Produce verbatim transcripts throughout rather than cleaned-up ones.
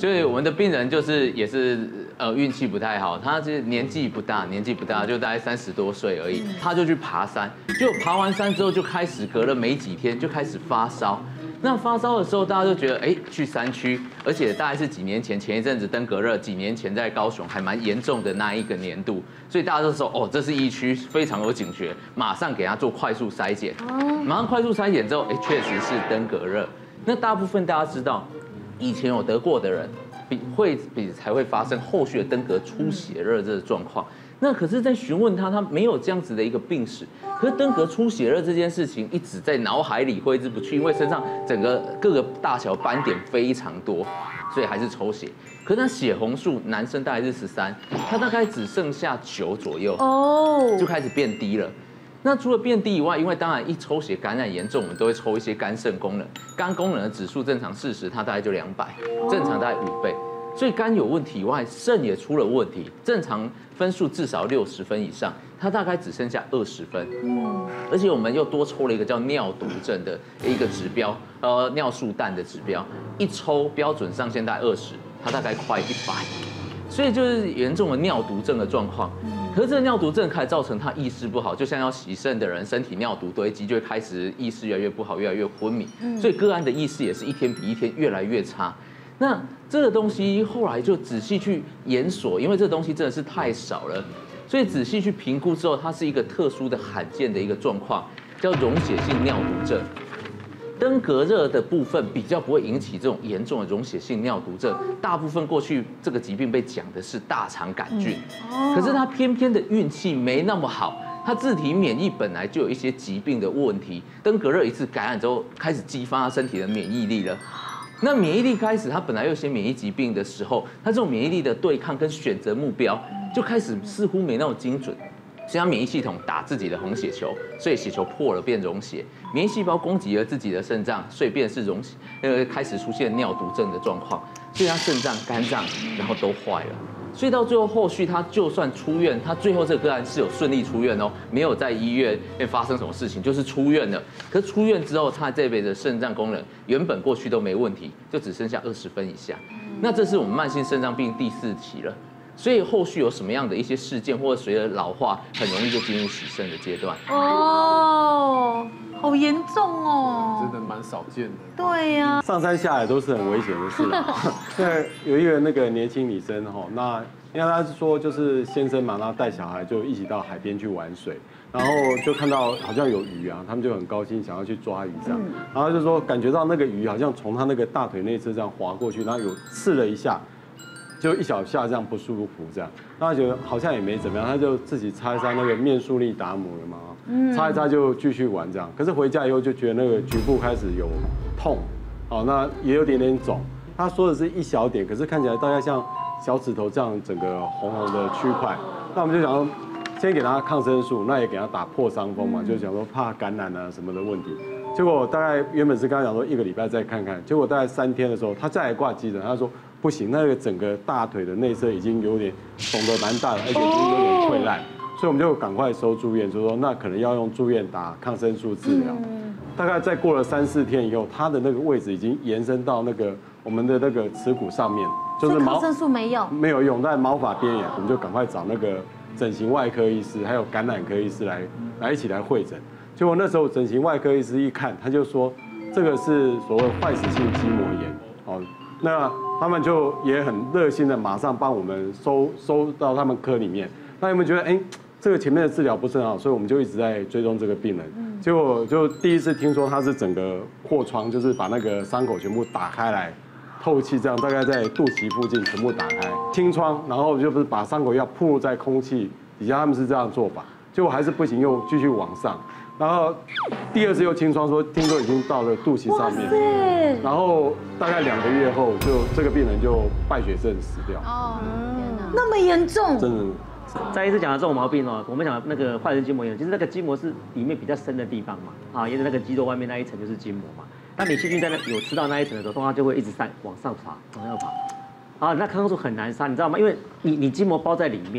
所以我们的病人就是也是呃运气不太好，他是年纪不大，年纪不大，就大概三十多岁而已，他就去爬山，就爬完山之后就开始隔了没几天就开始发烧。那发烧的时候，大家就觉得，哎，去山区，而且大概是几年前，前一阵子登革热，几年前在高雄还蛮严重的那一个年度，所以大家都说，哦，这是疫区，非常有警觉，马上给他做快速筛检，马上快速筛检之后，哎，确实是登革热。那大部分大家知道，以前有得过的人，比会比才会发生后续的登革出血热这个状况。那可是，在询问他，他没有这样子的一个病史。可是登革出血热这件事情一直在脑海里挥之不去，因为身上整个各个大小斑点非常多，所以还是抽血。可是那血红素，男生大概是十三，他大概只剩下九左右，哦，就开始变低了。那除了变低以外，因为当然一抽血感染严重，我们都会抽一些肝肾功能，肝功能的指数正常四十，它大概就两百，正常大概五倍。所以肝有问题以外，肾也出了问题，正常分数至少六十分以上，它大概只剩下二十分。嗯，而且我们又多抽了一个叫尿毒症的一个指标，呃，尿素氮的指标，一抽标准上限大概二十，它大概快一百，所以就是严重的尿毒症的状况。可是这个尿毒症开始造成他意识不好，就像要洗肾的人，身体尿毒堆积，就会开始意识越来越不好，越来越昏迷。所以个案的意识也是一天比一天越来越差。那这个东西后来就仔细去研索，因为这个东西真的是太少了，所以仔细去评估之后，它是一个特殊的罕见的一个状况，叫溶血性尿毒症。登革热的部分比较不会引起这种严重的溶血性尿毒症，大部分过去这个疾病被讲的是大肠杆菌，可是他偏偏的运气没那么好，他自体免疫本来就有一些疾病的问题，登革热一次感染之后，开始激发他身体的免疫力了。那免疫力开始，他本来有些免疫疾病的时候，他这种免疫力的对抗跟选择目标就开始似乎没那么精准。所以他免疫系统打自己的红血球，所以血球破了变溶血，免疫细胞攻击了自己的肾脏，所以变是溶血，呃，开始出现尿毒症的状况，所以他肾脏、肝脏然后都坏了。所以到最后后续他就算出院，他最后这个个案是有顺利出院哦，没有在医院发生什么事情，就是出院了。可是出院之后，他这辈子的肾脏功能原本过去都没问题，就只剩下二十分以下。那这是我们慢性肾脏病第四期了。所以后续有什么样的一些事件，或者随着老化，很容易就进入洗肾的阶段。 哦，好严重哦， 真的蛮少见的。 对呀， 上山下海都是很危险的事啊。那有一个那个年轻女生哈，那因为她是说就是先生嘛，然后带小孩就一起到海边去玩水，然后就看到好像有鱼啊，他们就很高兴想要去抓鱼这样，然后就说感觉到那个鱼好像从他那个大腿内侧这样划过去，然后有刺了一下。就一小下这样不舒服，这样，那他觉得好像也没怎么样，他就自己擦一擦那个面舒利达姆了嘛，擦一擦就继续玩这样。可是回家以后就觉得那个局部开始有痛，哦，那也有点点肿。他说的是一小点，可是看起来大概像小指头这样整个红红的区块。那我们就想说，先给他抗生素，那也给他打破伤风嘛，就想说怕感染啊什么的问题。结果大概原本是跟他讲说一个礼拜再看看，结果大概三天的时候，他再来挂急诊，他说。不行，那个整个大腿的内侧已经有点肿得蛮大的，而且已经有点溃烂，所以我们就赶快收住院，就说那可能要用住院打抗生素治疗。大概再过了三四天以后，他的那个位置已经延伸到那个我们的那个耻骨上面， 就是抗生素没用， 没有用，在毛发边缘，我们就赶快找那个整形外科医师还有感染科医师来来一起来会诊。结果那时候整形外科医师一看，他就说这个是所谓坏死性筋膜炎，哦，那。他们就也很热心的，马上帮我们收收到他们科里面。那有没有觉得，哎，这个前面的治疗不是很好，所以我们就一直在追踪这个病人。结果就第一次听说他是整个破疮，就是把那个伤口全部打开来，透气，这样大概在肚脐附近全部打开，清创，然后就不是把伤口要暴露在空气底下，他们是这样做法，结果还是不行，又继续往上。然后第二次又清创，说听说已经到了肚脐上面，然后大概两个月后，就这个病人就败血症死掉。哦， 天哪，那么严重！ 真的。 再一次讲到这种毛病哦，我们讲那个坏死性筋膜炎，其实那个筋膜是里面比较深的地方嘛，啊，沿着那个肌肉外面那一层就是筋膜嘛。那你细菌在那有吃到那一层的时候，通常就会一直上往上爬，往上爬。啊，那抗生素很难杀，你知道吗？因为你你筋膜包在里面。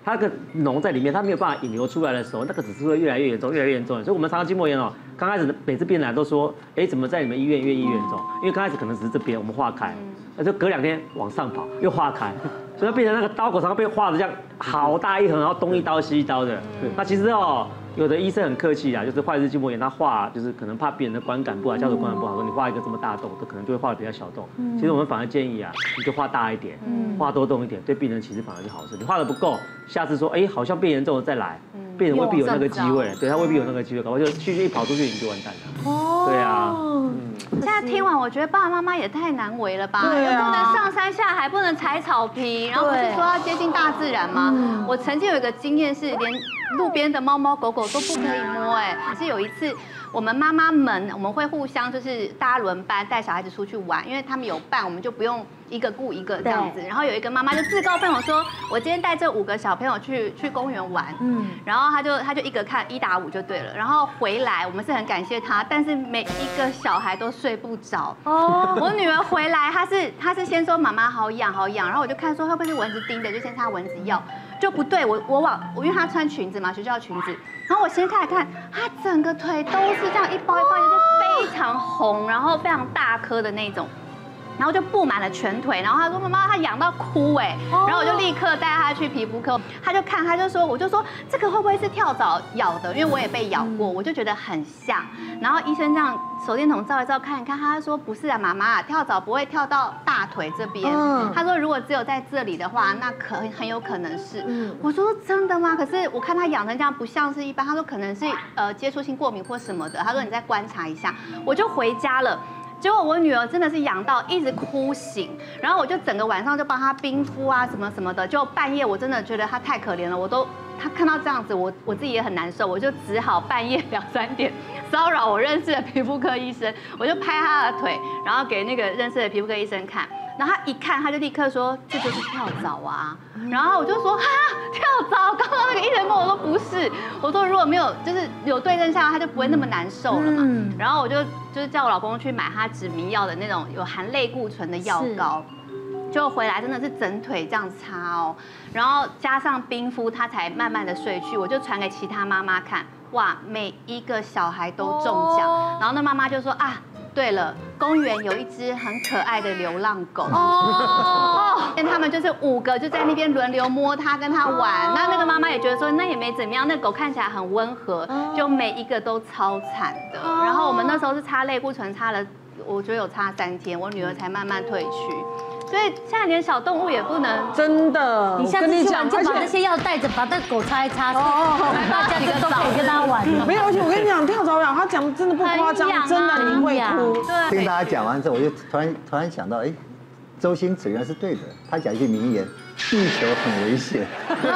它那个脓在里面，它没有办法引流出来的时候，那个只是会越来越严重，越来越严重。所以我们常常筋膜炎哦，刚开始每次病人来都说，哎，怎么在你们医院越医越严重？因为刚开始可能只是这边我们化开，那就隔两天往上跑又化开，所以变成那个刀口常常被划的这样好大一横，然后东一刀西一刀的。那其实哦。有的医生很客气啊，就是坏日筋膜炎，他画就是可能怕病人的观感不好，家属观感不好，说你画一个这么大洞，都可能就会画的比较小洞。其实我们反而建议啊，你就画大一点，画多洞一点，对病人其实反而是好事。你画的不够，下次说哎好像变严重了再来，病人未必有那个机会，对他未必有那个机会，搞不好就去一跑出去你就完蛋了。哦，对啊。 现在听完，我觉得爸爸妈妈也太难为了吧？ 对啊， 不能上山下海，不能踩草皮，然后不是说要接近大自然吗？我曾经有一个经验是，连路边的猫猫狗狗都不可以摸。哎，可是有一次，我们妈妈们我们会互相就是大家轮班带小孩子出去玩，因为他们有伴，我们就不用一个顾一个这样子。然后有一个妈妈就自告奋勇说，我今天带这五个小朋友去去公园玩，嗯，然后他就他就一个看一打五就对了。然后回来，我们是很感谢他，但是每一个小孩都睡不着。哦，我女儿回来，她是她是先说妈妈好痒好痒，然后我就看说会不会是蚊子叮的，就先擦蚊子药。就不对，我我往我因为她穿裙子嘛，学校裙子，然后我掀开来看，她整个腿都是这样一包一包，就是非常红，然后非常大颗的那种。然后就布满了全腿，然后他说妈妈他痒到哭哎，然后我就立刻带他去皮肤科，他就看他就说我就说这个会不会是跳蚤咬的？因为我也被咬过，我就觉得很像。然后医生这样手电筒照一照看一看，他说不是啊，妈妈跳蚤不会跳到大腿这边。他说如果只有在这里的话，那可很有可能是。我说真的吗？可是我看他痒成这样不像是一般，他说可能是呃接触性过敏或什么的。他说你再观察一下，我就回家了。结果我女儿真的是痒到一直哭醒，然后我就整个晚上就帮她冰敷啊什么什么的，就半夜我真的觉得她太可怜了，我都她看到这样子，我我自己也很难受，我就只好半夜两三点骚扰我认识的皮肤科医生，我就拍她的腿，然后给那个认识的皮肤科医生看。然后他一看，他就立刻说这就是跳蚤啊。然后我就说哈跳蚤，刚刚那个医生跟我说不是，我说如果没有就是有对症下药，他就不会那么难受了嘛。然后我就就是叫我老公去买他止迷药的那种有含类固醇的药膏，就回来真的是整腿这样擦哦，然后加上冰敷，他才慢慢的睡去。我就传给其他妈妈看，哇，每一个小孩都中奖。然后那妈妈就说啊。对了，公园有一只很可爱的流浪狗哦，他们就是五个就在那边轮流摸它，跟它玩。那那个妈妈也觉得说，那也没怎么样，那狗看起来很温和，就每一个都超惨的。然后我们那时候是擦类固醇，擦了，我觉得有擦三天，我女儿才慢慢退去。所以现在连小动物也不能真的， 你下次去玩就把那些药带着，把那狗擦一擦，哦，大家都可以跟它玩。 没有，而且我跟你讲，跳蚤痒，他讲真的不夸张，真的你会哭。 对，听大家讲完之后，我就突然突然想到，哎，周星驰原来是对的，他讲一句名言：地球很危险。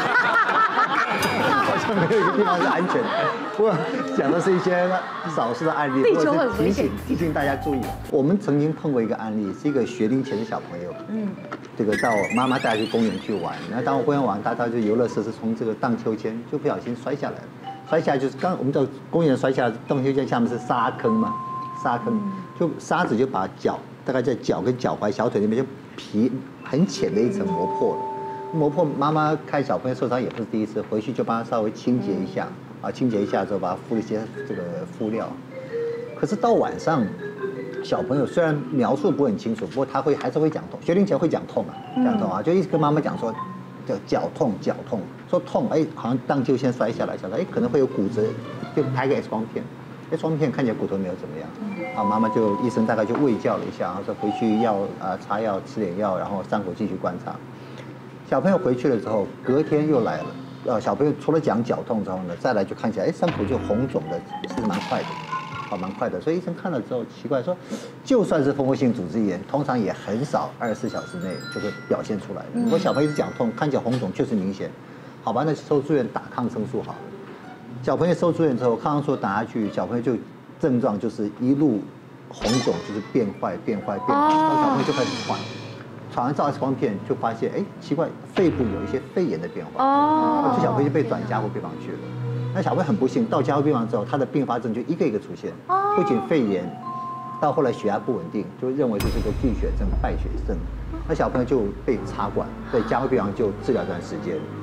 好像没有一个地方是安全的。不过讲的是一些少数的案例，或者是提醒提醒大家注意。我们曾经碰过一个案例，是一个学龄前的小朋友，嗯，这个到妈妈带他去公园去玩，然后当我公园玩，他他就游乐设施从这个荡秋千就不小心摔下来了，摔下来就是刚我们到公园摔下来，荡秋千下面是沙坑嘛，沙坑就沙子就把脚大概在脚跟脚踝、小腿那边就皮很浅的一层磨破了。磨破，妈妈看小朋友受伤也不是第一次，回去就帮他稍微清洁一下，啊，清洁一下之后把他敷了一些这个敷料。可是到晚上，小朋友虽然描述不很清楚，不过他会还是会讲痛，学龄前会讲痛啊，讲痛啊，就一直跟妈妈讲说，叫脚痛脚痛，说痛，哎，好像荡秋千摔下来，想到哎可能会有骨折，就拍个 X 光片 ，X 光片看起来骨头没有怎么样，啊，妈妈就医生大概就卫教了一下，然后说回去要啊擦药吃点药，然后伤口继续观察。小朋友回去了之后，隔天又来了。呃，小朋友除了讲脚痛之后呢，再来就看起来，哎，伤口就红肿的，是蛮快的，啊，蛮快的。所以医生看了之后奇怪说，就算是蜂窝性组织炎，通常也很少二十四小时内就会表现出来。如果小朋友一直讲痛，看起来红肿确实明显，好吧，那收住院打抗生素好了。小朋友收住院之后，抗生素打下去，小朋友就症状就是一路红肿，就是变坏、变坏、变坏，然后小朋友就开始喘。传完照 X 光片就发现，哎，奇怪，肺部有一些肺炎的变化，哦，这小朋友就被转加护病房去了。那小朋友很不幸，到加护病房之后，他的并发症就一个一个出现，不仅肺炎，到后来血压不稳定，就认为这是个巨血症、败血症。那小朋友就被插管，在加护病房就治疗一段时间。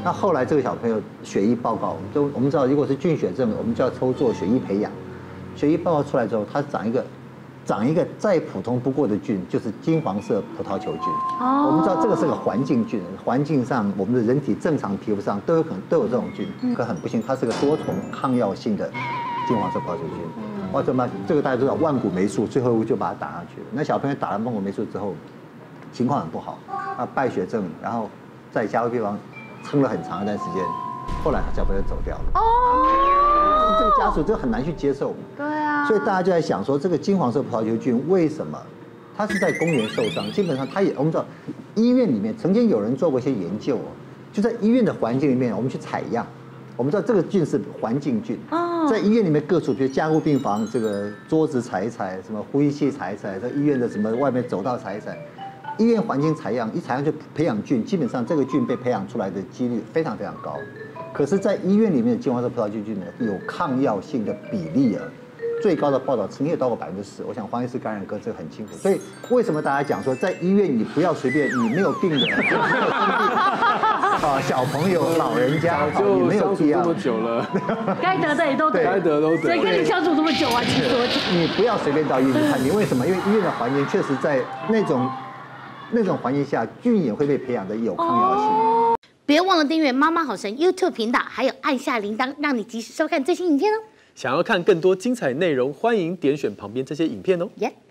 那后来这个小朋友血液报告，就我们知道，如果是菌血症，我们就要抽做血液培养。血液报告出来之后，它长一个长一个再普通不过的菌，就是金黄色葡萄球菌。哦，我们知道这个是个环境菌，环境上我们的人体正常皮肤上都有可能都有这种菌，可很不幸，它是个多重抗药性的金黄色葡萄球菌。哇，怎么这个大家都知道万古霉素，最后就把它打上去了。那小朋友打了万古霉素之后，情况很不好，啊，败血症，然后在加护病房撑了很长一段时间，后来小朋友走掉了。哦，这个家属就很难去接受。 对啊。所以大家就在想说，这个金黄色葡萄球菌为什么它是在公园受伤？基本上它也我们知道，医院里面曾经有人做过一些研究哦，就在医院的环境里面，我们去采样，我们知道这个菌是环境菌。哦。在医院里面各处，比如加护病房这个桌子采一采，什么呼吸器采一采，在医院的什么外面走道采一采。医院环境采样，一采样就培养菌，基本上这个菌被培养出来的几率非常非常高。可是，在医院里面的金黄色葡萄球菌呢，有抗药性的比例啊，最高的报道曾经有到过百分之十。我想黄医师感染哥这个很清楚。所以为什么大家讲说，在医院你不要随便，你没有病人，啊，小朋友、老人家， 就没有必要。 这么久了， 该得的也都得， 该得都得。 谁跟你相处这么久啊？其实你不要随便到医院去看，你为什么？因为医院的环境确实在那种。那种环境下，菌也会被培养的有抗药性。哦、 别忘了订阅妈妈好神 YouTube 频道，还有按下铃铛，让你及时收看最新影片哦。 想要看更多精彩内容，欢迎点选旁边这些影片哦。 耶、yeah